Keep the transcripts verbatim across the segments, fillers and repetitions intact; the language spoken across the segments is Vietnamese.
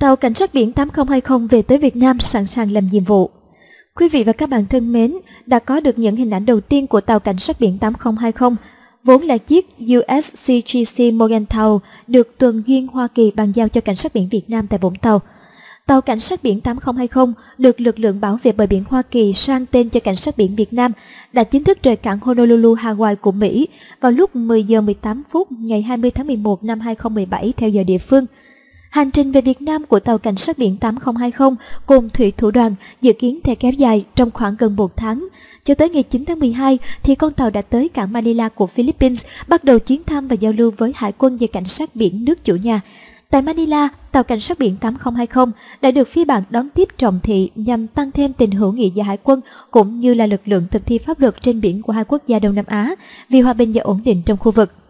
Tàu cảnh sát biển tám không hai không về tới Việt Nam sẵn sàng làm nhiệm vụ. Quý vị và các bạn thân mến, đã có được những hình ảnh đầu tiên của tàu cảnh sát biển tám không hai không, vốn là chiếc u ét xê giê xê Morgenthau được tuần duyên Hoa Kỳ bàn giao cho cảnh sát biển Việt Nam tại Vũng Tàu. Tàu cảnh sát biển tám không hai không được lực lượng bảo vệ bờ biển Hoa Kỳ sang tên cho cảnh sát biển Việt Nam đã chính thức rời cảng Honolulu, Hawaii của Mỹ vào lúc mười giờ mười tám phút ngày hai mươi tháng mười một năm hai nghìn không trăm mười bảy theo giờ địa phương. Hành trình về Việt Nam của tàu cảnh sát biển tám không hai không cùng thủy thủ đoàn dự kiến sẽ kéo dài trong khoảng gần một tháng. Cho tới ngày chín tháng mười hai thì con tàu đã tới cảng Manila của Philippines, bắt đầu chuyến thăm và giao lưu với Hải quân và cảnh sát biển nước chủ nhà. Tại Manila, tàu cảnh sát biển tám không hai không đã được phía bạn đón tiếp trọng thị nhằm tăng thêm tình hữu nghị giữa Hải quân cũng như là lực lượng thực thi pháp luật trên biển của hai quốc gia Đông Nam Á vì hòa bình và ổn định trong khu vực.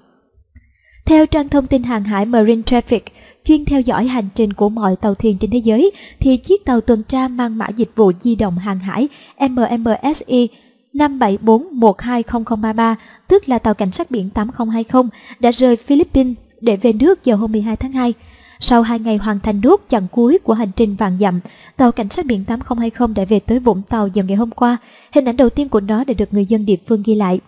Theo trang thông tin hàng hải Marine Traffic, chuyên theo dõi hành trình của mọi tàu thuyền trên thế giới, thì chiếc tàu tuần tra mang mã dịch vụ di động hàng hải M M S I năm bảy bốn một hai không không ba ba, tức là tàu cảnh sát biển tám không hai không, đã rời Philippines để về nước vào hôm mười hai tháng hai. Sau hai ngày hoàn thành nốt chặng cuối của hành trình vạn dặm, tàu cảnh sát biển tám không hai không đã về tới Vũng Tàu vào ngày hôm qua. Hình ảnh đầu tiên của nó đã được người dân địa phương ghi lại.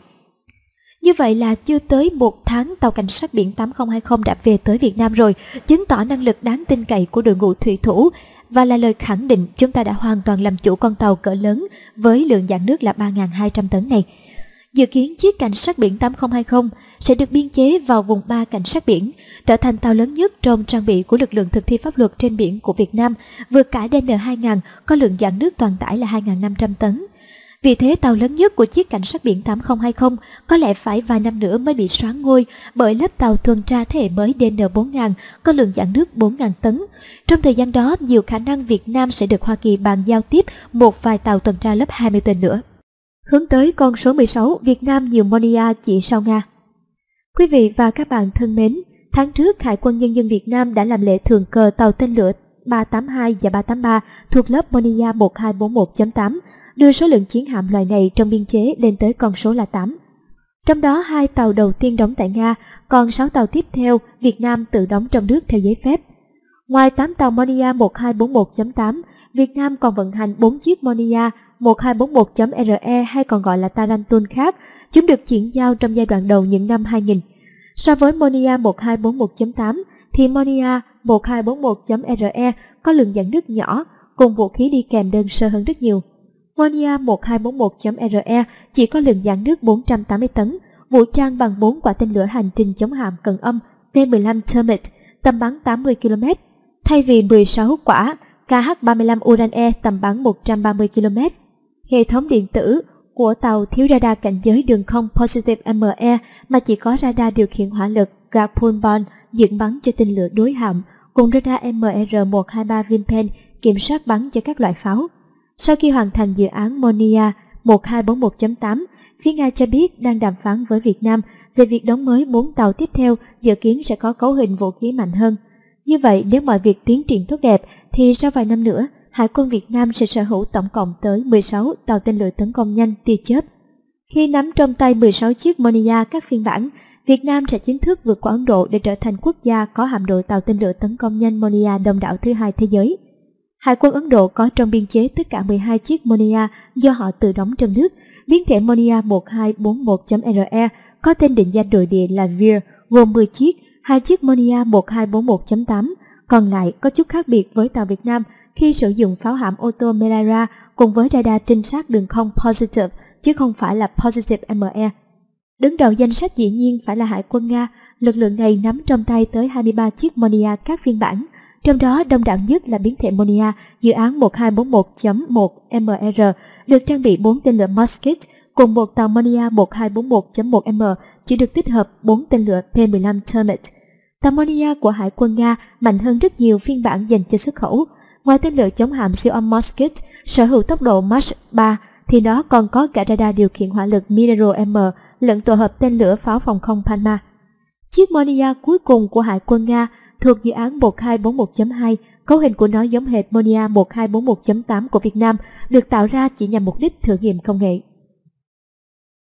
Như vậy là chưa tới một tháng tàu cảnh sát biển tám không hai không đã về tới Việt Nam rồi, chứng tỏ năng lực đáng tin cậy của đội ngũ thủy thủ và là lời khẳng định chúng ta đã hoàn toàn làm chủ con tàu cỡ lớn với lượng dạn nước là ba nghìn hai trăm tấn này. Dự kiến chiếc cảnh sát biển tám không hai không sẽ được biên chế vào vùng ba cảnh sát biển, trở thành tàu lớn nhất trong trang bị của lực lượng thực thi pháp luật trên biển của Việt Nam, vượt cả D N hai nghìn có lượng dạn nước toàn tải là hai nghìn năm trăm tấn. Vì thế tàu lớn nhất của chiếc cảnh sát biển tám không hai không có lẽ phải vài năm nữa mới bị soán ngôi bởi lớp tàu tuần tra thế hệ mới D N bốn nghìn có lượng dạn nước bốn nghìn tấn. Trong thời gian đó, nhiều khả năng Việt Nam sẽ được Hoa Kỳ bàn giao tiếp một vài tàu tuần tra lớp hai mươi tên nữa. Hướng tới con số mười sáu, Việt Nam nhiều Monia chỉ sau Nga. Quý vị và các bạn thân mến, tháng trước Hải quân Nhân dân Việt Nam đã làm lễ thượng cờ tàu tên lửa ba tám hai và ba tám ba thuộc lớp Monia một hai bốn một chấm tám, đưa số lượng chiến hạm loại này trong biên chế lên tới con số là tám. Trong đó hai tàu đầu tiên đóng tại Nga, còn sáu tàu tiếp theo Việt Nam tự đóng trong nước theo giấy phép. Ngoài tám tàu Monia một hai bốn một chấm tám, Việt Nam còn vận hành bốn chiếc Monia một hai bốn một chấm R E hay còn gọi là Tarantul khác. Chúng được chuyển giao trong giai đoạn đầu những năm hai nghìn. So với Monia một hai bốn một chấm tám thì Monia một hai bốn một chấm R E có lượng dạn nước nhỏ cùng vũ khí đi kèm đơn sơ hơn rất nhiều. Monia một hai bốn một chấm R E chỉ có lượng dạn nước bốn trăm tám mươi tấn, vũ trang bằng bốn quả tên lửa hành trình chống hạm cần âm T mười lăm Termit tầm bắn tám mươi ki lô mét, thay vì mười sáu quả K H ba mươi lăm Uran E tầm bắn một trăm ba mươi ki lô mét. Hệ thống điện tử của tàu thiếu radar cảnh giới đường không Positive M E mà chỉ có radar điều khiển hỏa lực Garpulbon dựng bắn cho tên lửa đối hạm, cùng radar M R một hai ba Vinpen kiểm soát bắn cho các loại pháo. Sau khi hoàn thành dự án Monia một hai bốn một chấm tám, phía Nga cho biết đang đàm phán với Việt Nam về việc đóng mới bốn tàu tiếp theo, dự kiến sẽ có cấu hình vũ khí mạnh hơn. Như vậy, nếu mọi việc tiến triển tốt đẹp, thì sau vài năm nữa, Hải quân Việt Nam sẽ sở hữu tổng cộng tới mười sáu tàu tên lửa tấn công nhanh tia chớp. Khi nắm trong tay mười sáu chiếc Monia các phiên bản, Việt Nam sẽ chính thức vượt qua Ấn Độ để trở thành quốc gia có hạm đội tàu tên lửa tấn công nhanh Monia đông đảo thứ hai thế giới. Hải quân Ấn Độ có trong biên chế tất cả mười hai chiếc Monia do họ tự đóng trong nước. Biến thể Monia một hai bốn một chấm R E có tên định danh nội địa là Veer, gồm mười chiếc, hai chiếc Monia một hai bốn một chấm tám, còn lại có chút khác biệt với tàu Việt Nam khi sử dụng pháo hạm ô tô Melara cùng với radar trinh sát đường không Positive chứ không phải là Positive M E. Đứng đầu danh sách dĩ nhiên phải là Hải quân Nga, lực lượng này nắm trong tay tới hai mươi ba chiếc Monia các phiên bản, trong đó đông đảo nhất là biến thể Monia dự án một hai bốn một chấm một M R được trang bị bốn tên lửa Musket cùng một tàu Monia một hai bốn một chấm một M chỉ được tích hợp bốn tên lửa P mười lăm Termit. Tàu Monia của Hải quân Nga mạnh hơn rất nhiều phiên bản dành cho xuất khẩu. Ngoài tên lửa chống hạm siêu âm Musket sở hữu tốc độ Mach ba thì nó còn có cả radar điều khiển hỏa lực Minero M lẫn tổ hợp tên lửa pháo phòng không Palma. Chiếc Monia cuối cùng của Hải quân Nga thuộc dự án một hai bốn một chấm hai, cấu hình của nó giống hệt Monia một hai bốn một chấm tám của Việt Nam, được tạo ra chỉ nhằm mục đích thử nghiệm công nghệ.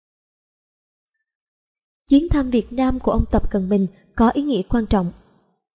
Chuyến thăm Việt Nam của ông Tập Cận Bình có ý nghĩa quan trọng.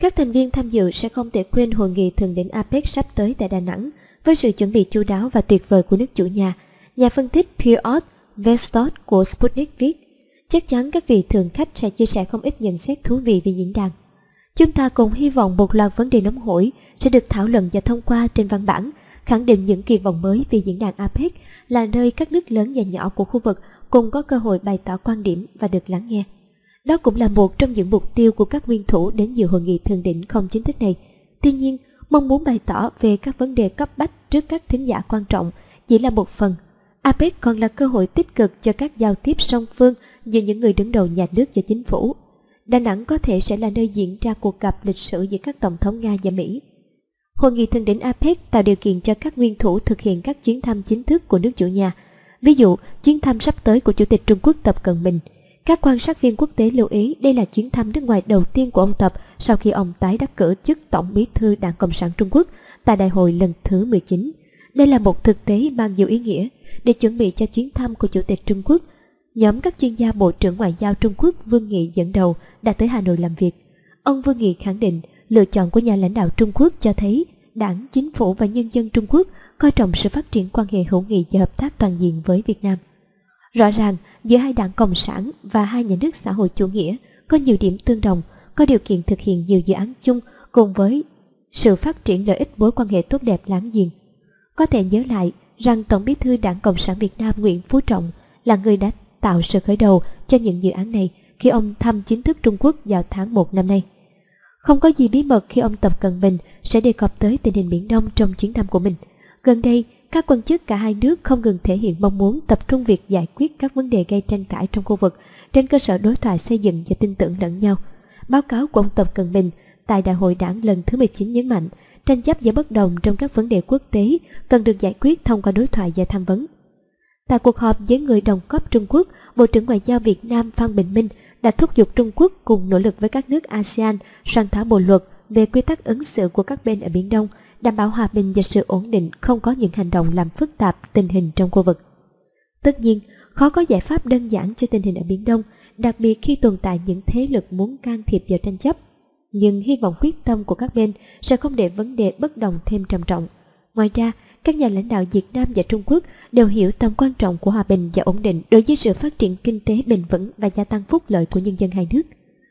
Các thành viên tham dự sẽ không thể quên hội nghị thượng đỉnh a pếch sắp tới tại Đà Nẵng với sự chuẩn bị chu đáo và tuyệt vời của nước chủ nhà. Nhà phân tích Piotr Vestot của Sputnik viết, chắc chắn các vị thượng khách sẽ chia sẻ không ít nhận xét thú vị về diễn đàn. Chúng ta cùng hy vọng một loạt vấn đề nóng hổi sẽ được thảo luận và thông qua trên văn bản, khẳng định những kỳ vọng mới về diễn đàn a pếch là nơi các nước lớn và nhỏ của khu vực cùng có cơ hội bày tỏ quan điểm và được lắng nghe. Đó cũng là một trong những mục tiêu của các nguyên thủ đến dự hội nghị thượng đỉnh không chính thức này. Tuy nhiên, mong muốn bày tỏ về các vấn đề cấp bách trước các thính giả quan trọng chỉ là một phần. a pếch còn là cơ hội tích cực cho các giao tiếp song phương giữa những người đứng đầu nhà nước và chính phủ. Đà Nẵng có thể sẽ là nơi diễn ra cuộc gặp lịch sử giữa các tổng thống Nga và Mỹ. Hội nghị thượng đỉnh a pếch tạo điều kiện cho các nguyên thủ thực hiện các chuyến thăm chính thức của nước chủ nhà. Ví dụ, chuyến thăm sắp tới của Chủ tịch Trung Quốc Tập Cận Bình. Các quan sát viên quốc tế lưu ý đây là chuyến thăm nước ngoài đầu tiên của ông Tập sau khi ông tái đắc cử chức Tổng bí thư Đảng Cộng sản Trung Quốc tại đại hội lần thứ mười chín. Đây là một thực tế mang nhiều ý nghĩa. Để chuẩn bị cho chuyến thăm của Chủ tịch Trung Quốc, nhóm các chuyên gia Bộ trưởng Ngoại giao Trung Quốc Vương Nghị dẫn đầu đã tới Hà Nội làm việc. Ông Vương Nghị khẳng định lựa chọn của nhà lãnh đạo Trung Quốc cho thấy Đảng, Chính phủ và nhân dân Trung Quốc coi trọng sự phát triển quan hệ hữu nghị và hợp tác toàn diện với Việt Nam. Rõ ràng, giữa hai đảng Cộng sản và hai nhà nước xã hội chủ nghĩa có nhiều điểm tương đồng, có điều kiện thực hiện nhiều dự án chung cùng với sự phát triển lợi ích mối quan hệ tốt đẹp láng giềng. Có thể nhớ lại rằng Tổng bí thư Đảng Cộng sản Việt Nam Nguyễn Phú Trọng là người đã tạo sự khởi đầu cho những dự án này khi ông thăm chính thức Trung Quốc vào tháng một năm nay. Không có gì bí mật khi ông Tập Cận Bình sẽ đề cập tới tình hình Biển Đông trong chuyến thăm của mình. Gần đây, các quan chức cả hai nước không ngừng thể hiện mong muốn tập trung việc giải quyết các vấn đề gây tranh cãi trong khu vực trên cơ sở đối thoại xây dựng và tin tưởng lẫn nhau. Báo cáo của ông Tập Cận Bình tại Đại hội Đảng lần thứ mười chín nhấn mạnh, tranh chấp và bất đồng trong các vấn đề quốc tế cần được giải quyết thông qua đối thoại và tham vấn. Tại cuộc họp với người đồng cấp Trung Quốc, Bộ trưởng Ngoại giao Việt Nam Phan Bình Minh đã thúc giục Trung Quốc cùng nỗ lực với các nước a sê an soạn thảo bộ luật về quy tắc ứng xử của các bên ở Biển Đông, đảm bảo hòa bình và sự ổn định, không có những hành động làm phức tạp tình hình trong khu vực. Tất nhiên, khó có giải pháp đơn giản cho tình hình ở Biển Đông, đặc biệt khi tồn tại những thế lực muốn can thiệp vào tranh chấp. Nhưng hy vọng quyết tâm của các bên sẽ không để vấn đề bất đồng thêm trầm trọng. Ngoài ra, các nhà lãnh đạo Việt Nam và Trung Quốc đều hiểu tầm quan trọng của hòa bình và ổn định đối với sự phát triển kinh tế bền vững và gia tăng phúc lợi của nhân dân hai nước.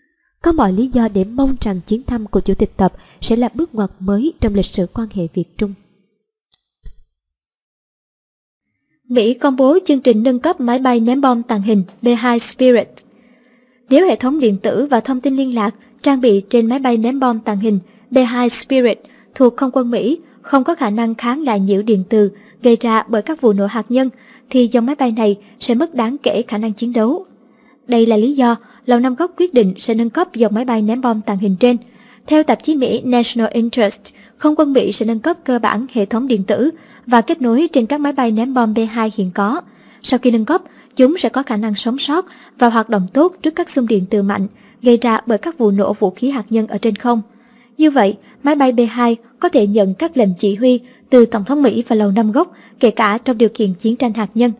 Có mọi lý do để mong rằng chuyến thăm của Chủ tịch Tập sẽ là bước ngoặt mới trong lịch sử quan hệ Việt-Trung. Mỹ công bố chương trình nâng cấp máy bay ném bom tàng hình B hai Spirit. Nếu hệ thống điện tử và thông tin liên lạc trang bị trên máy bay ném bom tàng hình B hai Spirit thuộc Không quân Mỹ không có khả năng kháng lại nhiễu điện từ gây ra bởi các vụ nổ hạt nhân, thì dòng máy bay này sẽ mất đáng kể khả năng chiến đấu. Đây là lý do Lầu Năm Góc quyết định sẽ nâng cấp dòng máy bay ném bom tàng hình trên. Theo tạp chí Mỹ National Interest, Không quân Mỹ sẽ nâng cấp cơ bản hệ thống điện tử và kết nối trên các máy bay ném bom B hai hiện có. Sau khi nâng cấp, chúng sẽ có khả năng sống sót và hoạt động tốt trước các xung điện từ mạnh gây ra bởi các vụ nổ vũ khí hạt nhân ở trên không. Như vậy, máy bay B hai có thể nhận các lệnh chỉ huy từ Tổng thống Mỹ và Lầu Năm Góc, kể cả trong điều kiện chiến tranh hạt nhân.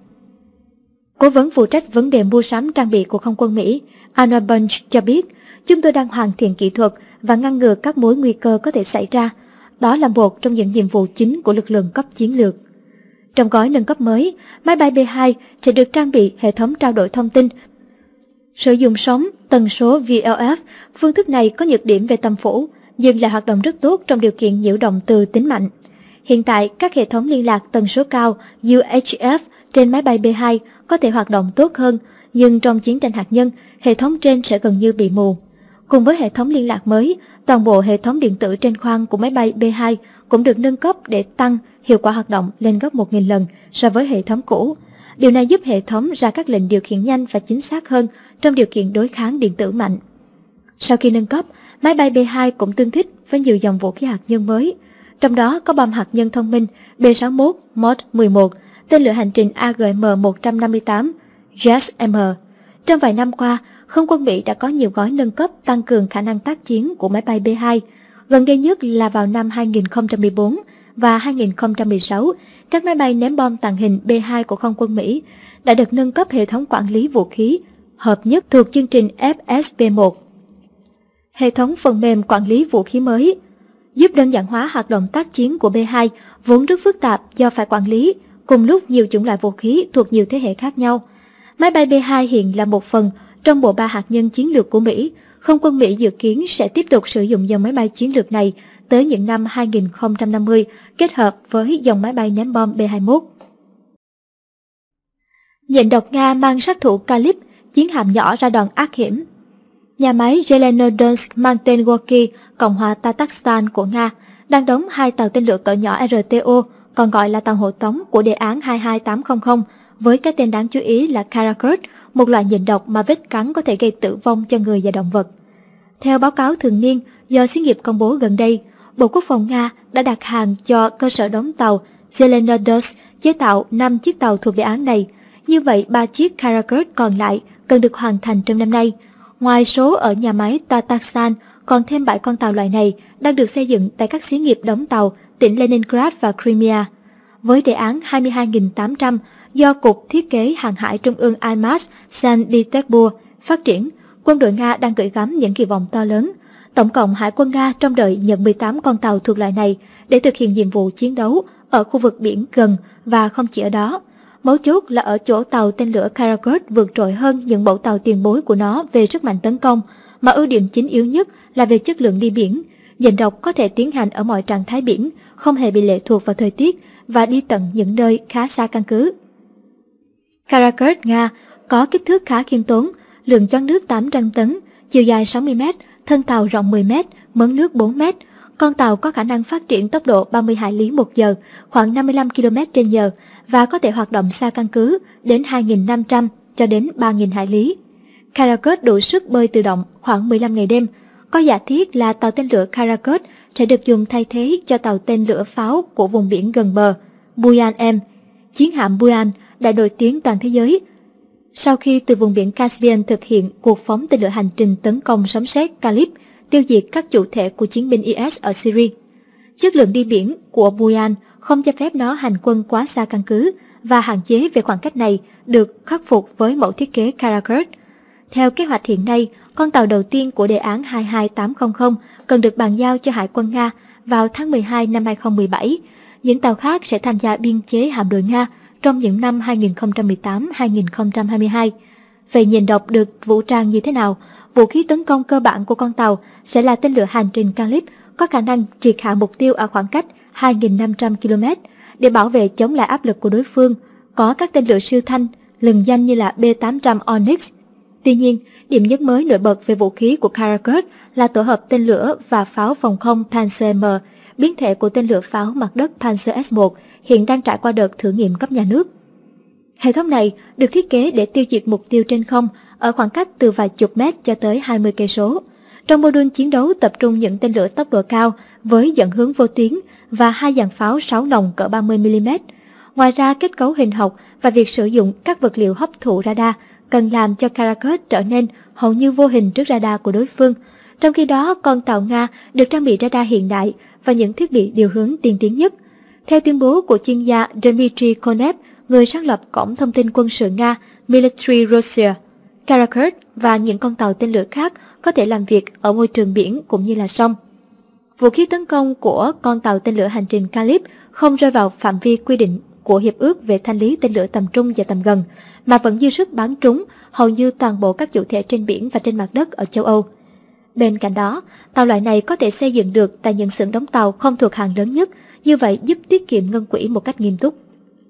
Cố vấn phụ trách vấn đề mua sắm trang bị của Không quân Mỹ, Anna Bunch cho biết, chúng tôi đang hoàn thiện kỹ thuật và ngăn ngừa các mối nguy cơ có thể xảy ra. Đó là một trong những nhiệm vụ chính của lực lượng cấp chiến lược. Trong gói nâng cấp mới, máy bay B hai sẽ được trang bị hệ thống trao đổi thông tin, sử dụng sóng tần số V L F. Phương thức này có nhược điểm về tầm phủ, nhưng lại hoạt động rất tốt trong điều kiện nhiễu động từ tính mạnh. Hiện tại, các hệ thống liên lạc tần số cao U H F trên máy bay B hai có thể hoạt động tốt hơn, nhưng trong chiến tranh hạt nhân, hệ thống trên sẽ gần như bị mù. Cùng với hệ thống liên lạc mới, toàn bộ hệ thống điện tử trên khoang của máy bay B hai cũng được nâng cấp để tăng hiệu quả hoạt động lên gấp một nghìn lần so với hệ thống cũ. Điều này giúp hệ thống ra các lệnh điều khiển nhanh và chính xác hơn trong điều kiện đối kháng điện tử mạnh. Sau khi nâng cấp, máy bay B hai cũng tương thích với nhiều dòng vũ khí hạt nhân mới, trong đó có bom hạt nhân thông minh B sáu mốt Mod mười một, tên lửa hành trình A G M một năm tám J A S M. Trong vài năm qua, Không quân Mỹ đã có nhiều gói nâng cấp tăng cường khả năng tác chiến của máy bay B hai. Gần đây nhất là vào năm hai nghìn không trăm mười bốn và hai nghìn không trăm mười sáu, các máy bay ném bom tàng hình B hai của Không quân Mỹ đã được nâng cấp hệ thống quản lý vũ khí hợp nhất thuộc chương trình F S B một. Hệ thống phần mềm quản lý vũ khí mới giúp đơn giản hóa hoạt động tác chiến của B hai vốn rất phức tạp do phải quản lý cùng lúc nhiều chủng loại vũ khí thuộc nhiều thế hệ khác nhau. Máy bay B hai hiện là một phần trong bộ ba hạt nhân chiến lược của Mỹ. Không quân Mỹ dự kiến sẽ tiếp tục sử dụng dòng máy bay chiến lược này tới những năm hai nghìn không trăm năm mươi kết hợp với dòng máy bay ném bom B hai mốt. Nhện độc Nga mang sát thủ Kalib, chiến hạm nhỏ ra đòn ác hiểm. Nhà máy Zelenodonsk mang tên Gorky, Cộng hòa Tatarstan của Nga, đang đóng hai tàu tên lửa cỡ nhỏ R T O, còn gọi là tàu hộ tống của đề án hai hai tám không không, với cái tên đáng chú ý là Karakurt, một loại nhện độc mà vết cắn có thể gây tử vong cho người và động vật. Theo báo cáo thường niên do xí nghiệp công bố gần đây, Bộ Quốc phòng Nga đã đặt hàng cho cơ sở đóng tàu Zelenodonsk chế tạo năm chiếc tàu thuộc đề án này. Như vậy, ba chiếc Karakurt còn lại cần được hoàn thành trong năm nay. Ngoài số ở nhà máy Tatarstan, còn thêm bảy con tàu loại này đang được xây dựng tại các xí nghiệp đóng tàu tỉnh Leningrad và Crimea. Với đề án hai mươi hai nghìn tám trăm do Cục Thiết kế Hàng hải Trung ương I M A S Saint Petersburg phát triển, quân đội Nga đang gửi gắm những kỳ vọng to lớn. Tổng cộng Hải quân Nga trông đợi nhận mười tám con tàu thuộc loại này để thực hiện nhiệm vụ chiến đấu ở khu vực biển gần và không chỉ ở đó. Mấu chốt là ở chỗ tàu tên lửa Karakurt vượt trội hơn những mẫu tàu tiền bối của nó về sức mạnh tấn công, mà ưu điểm chính yếu nhất là về chất lượng đi biển. Nhện độc có thể tiến hành ở mọi trạng thái biển, không hề bị lệ thuộc vào thời tiết và đi tận những nơi khá xa căn cứ. Karakurt Nga có kích thước khá khiêm tốn, lượng choán nước tám trăm tấn, chiều dài sáu mươi mét, thân tàu rộng mười mét, mớn nước bốn mét. Con tàu có khả năng phát triển tốc độ ba mươi hải lý một giờ, khoảng năm mươi lăm ki lô mét trên giờ và có thể hoạt động xa căn cứ đến hai nghìn năm trăm cho đến ba nghìn hải lý. Karakurt đủ sức bơi tự động khoảng mười lăm ngày đêm. Có giả thiết là tàu tên lửa Karakurt sẽ được dùng thay thế cho tàu tên lửa pháo của vùng biển gần bờ, Buyan M. Chiến hạm Buyan đã nổi tiếng toàn thế giới sau khi từ vùng biển Caspian thực hiện cuộc phóng tên lửa hành trình tấn công sấm sét Kalib, tiêu diệt các chủ thể của chiến binh I S ở Syria. Chất lượng đi biển của Buyan không cho phép nó hành quân quá xa căn cứ và hạn chế về khoảng cách này được khắc phục với mẫu thiết kế Karakurt. Theo kế hoạch hiện nay, con tàu đầu tiên của đề án hai hai tám không không cần được bàn giao cho Hải quân Nga vào tháng mười hai năm hai nghìn không trăm mười bảy. Những tàu khác sẽ tham gia biên chế hạm đội Nga trong những năm hai nghìn không trăm mười tám đến hai nghìn không trăm hai mươi hai. Vậy nhện độc được vũ trang như thế nào? Vũ khí tấn công cơ bản của con tàu sẽ là tên lửa hành trình Kalib có khả năng triệt hạ mục tiêu ở khoảng cách hai nghìn năm trăm ki lô mét để bảo vệ chống lại áp lực của đối phương, có các tên lửa siêu thanh, lừng danh như là B tám trăm Onyx. Tuy nhiên, điểm nhấn mới nổi bật về vũ khí của Karakurt là tổ hợp tên lửa và pháo phòng không Panzer M, biến thể của tên lửa pháo mặt đất Panzer S một, hiện đang trải qua đợt thử nghiệm cấp nhà nước. Hệ thống này được thiết kế để tiêu diệt mục tiêu trên không ở khoảng cách từ vài chục mét cho tới hai mươi cây số. Trong mô đun chiến đấu tập trung những tên lửa tốc độ cao với dẫn hướng vô tuyến và hai dàn pháo sáu nòng cỡ ba mươi mi li mét. Ngoài ra, kết cấu hình học và việc sử dụng các vật liệu hấp thụ radar cần làm cho Karakurt trở nên hầu như vô hình trước radar của đối phương. Trong khi đó, con tàu Nga được trang bị radar hiện đại và những thiết bị điều hướng tiên tiến nhất. Theo tuyên bố của chuyên gia Dmitry Konev, người sáng lập cổng thông tin quân sự Nga Military Russia, Karakurt và những con tàu tên lửa khác có thể làm việc ở môi trường biển cũng như là sông. Vũ khí tấn công của con tàu tên lửa hành trình Kalib không rơi vào phạm vi quy định của Hiệp ước về thanh lý tên lửa tầm trung và tầm gần, mà vẫn dư sức bắn trúng hầu như toàn bộ các chủ thể trên biển và trên mặt đất ở châu Âu. Bên cạnh đó, tàu loại này có thể xây dựng được tại những xưởng đóng tàu không thuộc hàng lớn nhất, như vậy giúp tiết kiệm ngân quỹ một cách nghiêm túc.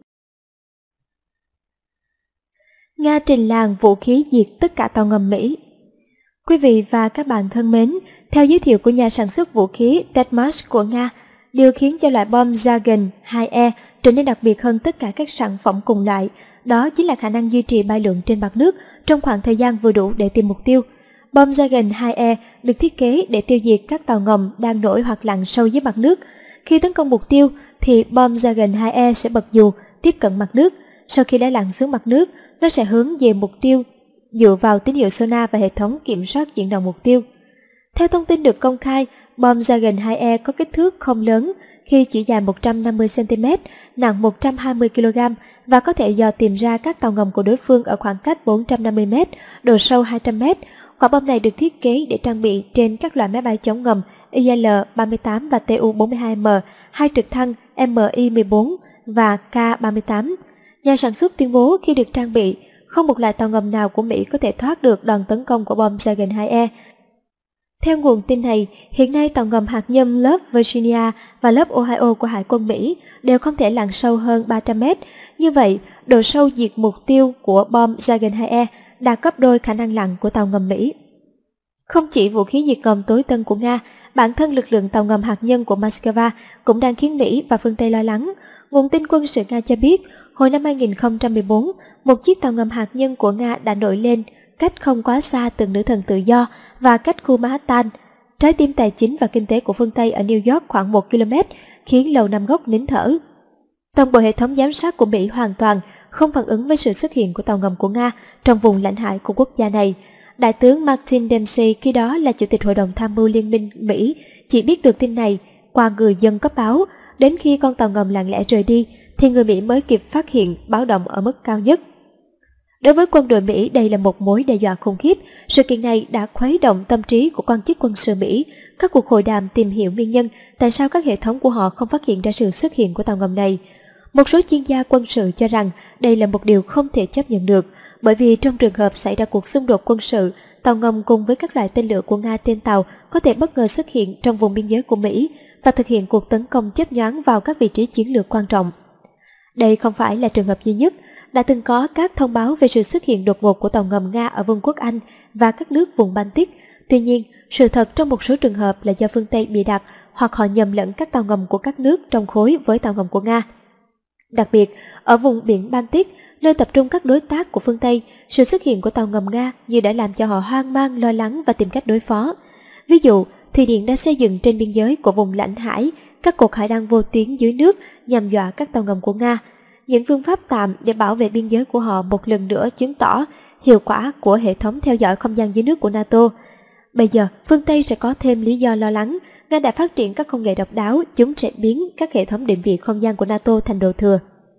Nga trình làng vũ khí diệt tất cả tàu ngầm Mỹ. Quý vị và các bạn thân mến, theo giới thiệu của nhà sản xuất vũ khí Tetmarsh của Nga, điều khiến cho loại bom Zagen hai E trở nên đặc biệt hơn tất cả các sản phẩm cùng loại, đó chính là khả năng duy trì bay lượn trên mặt nước trong khoảng thời gian vừa đủ để tìm mục tiêu. Bom Zagen hai E được thiết kế để tiêu diệt các tàu ngầm đang nổi hoặc lặn sâu dưới mặt nước. Khi tấn công mục tiêu thì bom Zagen hai E sẽ bật dù tiếp cận mặt nước. Sau khi đã lặn xuống mặt nước, nó sẽ hướng về mục tiêu dựa vào tín hiệu sonar và hệ thống kiểm soát chuyển động mục tiêu. Theo thông tin được công khai, bom Zagen hai E có kích thước không lớn, khi chỉ dài một trăm năm mươi xăng ti mét, nặng một trăm hai mươi ki lô gam và có thể dò tìm ra các tàu ngầm của đối phương ở khoảng cách bốn trăm năm mươi mét, độ sâu hai trăm mét. Quả bom này được thiết kế để trang bị trên các loại máy bay chống ngầm I L ba mươi tám và T U bốn mươi hai M, hai trực thăng M I mười bốn và K ba mươi tám. Nhà sản xuất tuyên bố khi được trang bị, không một loại tàu ngầm nào của Mỹ có thể thoát được đòn tấn công của bom Javelin hai E. Theo nguồn tin này, hiện nay tàu ngầm hạt nhân lớp Virginia và lớp Ohio của Hải quân Mỹ đều không thể lặn sâu hơn ba trăm mét. Như vậy, độ sâu diệt mục tiêu của bom Javelin hai E đạt gấp đôi khả năng lặn của tàu ngầm Mỹ. Không chỉ vũ khí diệt ngầm tối tân của Nga, bản thân lực lượng tàu ngầm hạt nhân của Moscow cũng đang khiến Mỹ và phương Tây lo lắng. Nguồn tin quân sự Nga cho biết, hồi năm hai nghìn không trăm mười bốn, một chiếc tàu ngầm hạt nhân của Nga đã nổi lên cách không quá xa tượng nữ thần tự do và cách khu Manhattan, trái tim tài chính và kinh tế của phương Tây ở New York khoảng một ki lô mét, khiến Lầu Năm Góc nín thở. Toàn bộ hệ thống giám sát của Mỹ hoàn toàn không phản ứng với sự xuất hiện của tàu ngầm của Nga trong vùng lãnh hải của quốc gia này. Đại tướng Martin Dempsey, khi đó là Chủ tịch Hội đồng Tham mưu Liên minh Mỹ, chỉ biết được tin này qua người dân cấp báo. Đến khi con tàu ngầm lặng lẽ rời đi, thì người Mỹ mới kịp phát hiện báo động ở mức cao nhất. Đối với quân đội Mỹ, đây là một mối đe dọa khủng khiếp. Sự kiện này đã khuấy động tâm trí của quan chức quân sự Mỹ. Các cuộc hội đàm tìm hiểu nguyên nhân tại sao các hệ thống của họ không phát hiện ra sự xuất hiện của tàu ngầm này. Một số chuyên gia quân sự cho rằng đây là một điều không thể chấp nhận được, bởi vì trong trường hợp xảy ra cuộc xung đột quân sự, tàu ngầm cùng với các loại tên lửa của Nga trên tàu có thể bất ngờ xuất hiện trong vùng biên giới của Mỹ và thực hiện cuộc tấn công chớp nhoáng vào các vị trí chiến lược quan trọng. Đây không phải là trường hợp duy nhất. Đã từng có các thông báo về sự xuất hiện đột ngột của tàu ngầm Nga ở Vương quốc Anh và các nước vùng Baltic. Tuy nhiên, sự thật trong một số trường hợp là do phương Tây bịa đặt hoặc họ nhầm lẫn các tàu ngầm của các nước trong khối với tàu ngầm của Nga. Đặc biệt, ở vùng biển Baltic, nơi tập trung các đối tác của phương Tây, sự xuất hiện của tàu ngầm Nga như đã làm cho họ hoang mang, lo lắng và tìm cách đối phó. Ví dụ, Thụy Điển đã xây dựng trên biên giới của vùng lãnh hải các cột hải đăng vô tuyến dưới nước nhằm dọa các tàu ngầm của Nga. Những phương pháp tạm để bảo vệ biên giới của họ một lần nữa chứng tỏ hiệu quả của hệ thống theo dõi không gian dưới nước của NATO. Bây giờ, phương Tây sẽ có thêm lý do lo lắng. Nga đã phát triển các công nghệ độc đáo, chúng sẽ biến các hệ thống định vị không gian của NATO thành đồ thừa.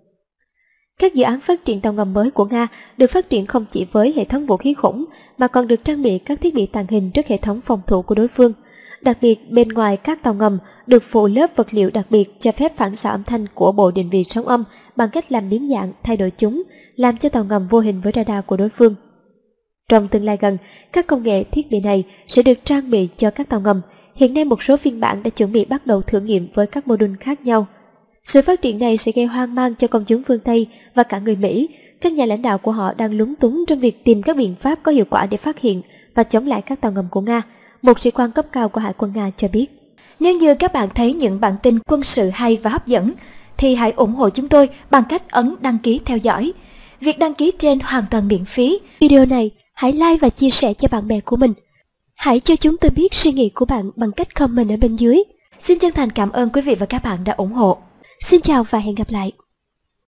Các dự án phát triển tàu ngầm mới của Nga được phát triển không chỉ với hệ thống vũ khí khủng, mà còn được trang bị các thiết bị tàng hình trước hệ thống phòng thủ của đối phương. Đặc biệt, bên ngoài các tàu ngầm được phủ lớp vật liệu đặc biệt cho phép phản xạ âm thanh của bộ định vị sóng âm bằng cách làm biến dạng, thay đổi chúng, làm cho tàu ngầm vô hình với radar của đối phương. Trong tương lai gần, các công nghệ thiết bị này sẽ được trang bị cho các tàu ngầm. Hiện nay một số phiên bản đã chuẩn bị bắt đầu thử nghiệm với các mô đun khác nhau. Sự phát triển này sẽ gây hoang mang cho công chúng phương Tây và cả người Mỹ. Các nhà lãnh đạo của họ đang lúng túng trong việc tìm các biện pháp có hiệu quả để phát hiện và chống lại các tàu ngầm của Nga, một sĩ quan cấp cao của Hải quân Nga cho biết. Nếu như các bạn thấy những bản tin quân sự hay và hấp dẫn, thì hãy ủng hộ chúng tôi bằng cách ấn đăng ký theo dõi. Việc đăng ký trên hoàn toàn miễn phí. Video này hãy like và chia sẻ cho bạn bè của mình. Hãy cho chúng tôi biết suy nghĩ của bạn bằng cách comment ở bên dưới. Xin chân thành cảm ơn quý vị và các bạn đã ủng hộ. Xin chào và hẹn gặp lại.